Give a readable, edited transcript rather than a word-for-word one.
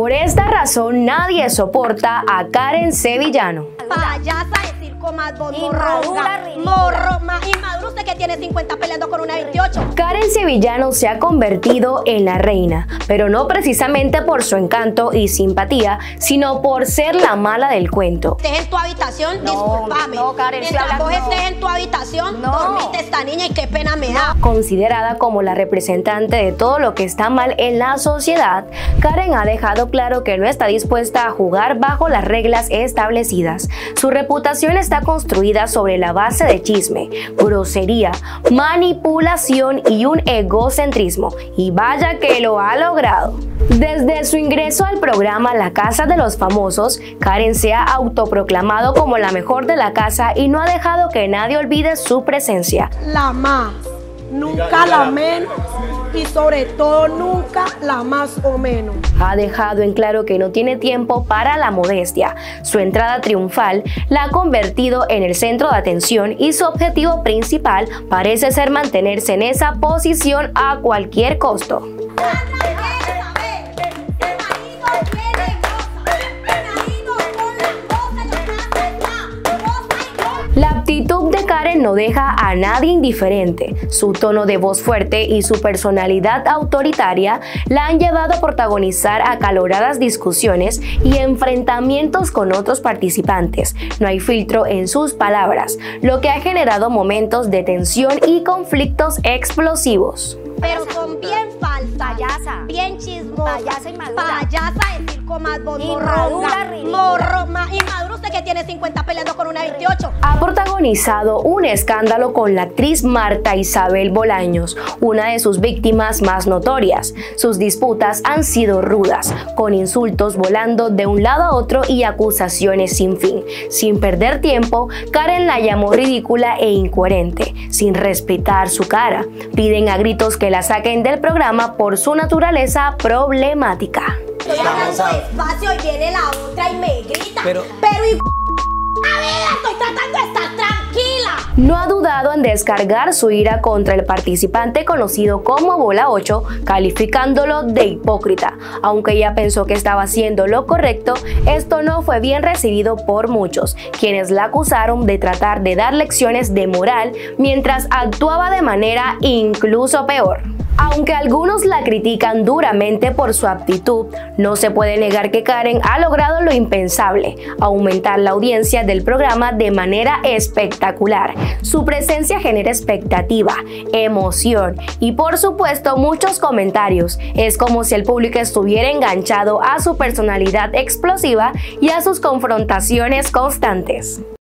Por esta razón, nadie soporta a Karen Sevillano. Payasa de circo más Inmadura, inmaduro usted que tiene 50 peleando con una 28. Karen Sevillano se ha convertido en la reina, pero no precisamente por su encanto y simpatía, sino por ser la mala del cuento. Estés en tu habitación, discúlpame. No, Karen, mientras vos estés en tu habitación, dormite esta niña y qué pena me da. Considerada como la representante de todo lo que está mal en la sociedad, Karen ha dejado claro que no está dispuesta a jugar bajo las reglas establecidas. Su reputación está construida sobre la base de chisme, grosería, manipulación y un egocentrismo, y vaya que lo ha logrado. Desde su ingreso al programa La Casa de los Famosos, Karen se ha autoproclamado como la mejor de la casa y no ha dejado que nadie olvide su presencia. La más, nunca la menos y sobre todo nunca la más o menos. Ha dejado en claro que no tiene tiempo para la modestia. Su entrada triunfal la ha convertido en el centro de atención y su objetivo principal parece ser mantenerse en esa posición a cualquier costo. La actitud de Karen no deja a nadie indiferente. Su tono de voz fuerte y su personalidad autoritaria la han llevado a protagonizar acaloradas discusiones y enfrentamientos con otros participantes. No hay filtro en sus palabras, lo que ha generado momentos de tensión y conflictos explosivos. Pero son bien falsas, Payasa. bien chismosas, Payasa inmadura. payasa de circo más Inmadura, ridícula. inmaduro usted que tiene 50 peleando con una 28. Ha protagonizado un escándalo con la actriz Marta Isabel Bolaños, una de sus víctimas más notorias. Sus disputas han sido rudas, con insultos volando de un lado a otro y acusaciones sin fin. Sin perder tiempo, Karen la llamó ridícula e incoherente, sin respetar su cara. Piden a gritos que la saquen del programa por su naturaleza problemática. Estoy hablando despacio y viene la otra y me grita. Pero a ver, estoy tratando de estar tranquila. No ha dudado en descargar su ira contra el participante conocido como Bola 8, calificándolo de hipócrita. Aunque ella pensó que estaba haciendo lo correcto, esto no fue bien recibido por muchos, quienes la acusaron de tratar de dar lecciones de moral mientras actuaba de manera incluso peor. Aunque algunos la critican duramente por su actitud, no se puede negar que Karen ha logrado lo impensable: aumentar la audiencia del programa de manera espectacular. Su presencia genera expectativa, emoción y por supuesto muchos comentarios. Es como si el público estuviera enganchado a su personalidad explosiva y a sus confrontaciones constantes.